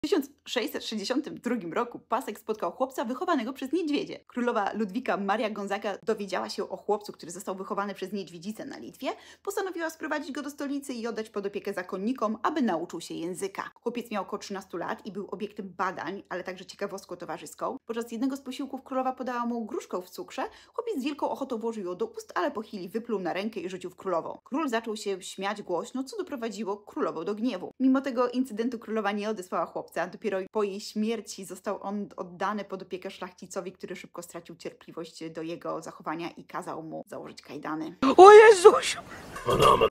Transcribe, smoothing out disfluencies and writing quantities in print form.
W 1662 roku Pasek spotkał chłopca wychowanego przez niedźwiedzie. Królowa Ludwika Maria Gonzaga dowiedziała się o chłopcu, który został wychowany przez niedźwiedzicę na Litwie. Postanowiła sprowadzić go do stolicy i oddać pod opiekę zakonnikom, aby nauczył się języka. Chłopiec miał około 13 lat i był obiektem badań, ale także ciekawostką towarzyską. Podczas jednego z posiłków królowa podała mu gruszkę w cukrze. Chłopiec z wielką ochotą włożył ją do ust, ale po chwili wypluł na rękę i rzucił w królową. Król zaczął się śmiać głośno, co doprowadziło królową do gniewu. Mimo tego incydentu królowa nie odesłała chłopca. Dopiero po jej śmierci został on oddany pod opiekę szlachcicowi, który szybko stracił cierpliwość do jego zachowania i kazał mu założyć kajdany. O Jezusiu!